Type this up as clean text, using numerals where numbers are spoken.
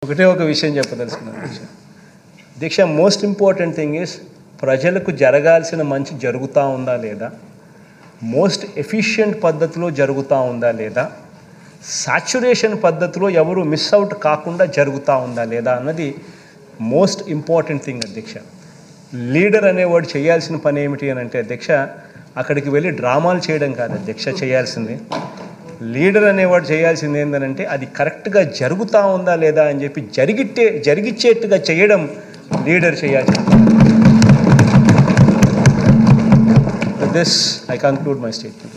ఒకటే ఒక విషయం చెప్పదలుచుకున్నాను దీక్ష. దీక్ష మోస్ట్ ఇంపార్టెంట్ థింగ్ ఈస్ ప్రజలకు జరగాల్సిన మంచి జరుగుతూ ఉందా లేదా, మోస్ట్ ఎఫిషియెంట్ పద్ధతిలో జరుగుతూ ఉందా లేదా, సాచురేషన్ పద్ధతిలో ఎవరు మిస్ అవుట్ కాకుండా జరుగుతూ ఉందా లేదా అన్నది మోస్ట్ ఇంపార్టెంట్ థింగ్ అధ్యక్ష. లీడర్ అనేవాడు చేయాల్సిన పని ఏమిటి అని అంటే అధ్యక్ష, అక్కడికి వెళ్ళి డ్రామాలు చేయడం కాదు అధ్యక్ష చేయాల్సింది. లీడర్ అనేవాడు చేయాల్సింది ఏంటంటే అది కరెక్ట్గా జరుగుతూ ఉందా లేదా అని చెప్పి జరిగిచ్చేట్టుగా చేయడం లీడర్ చేయాల్సింది. With this, I conclude my statement.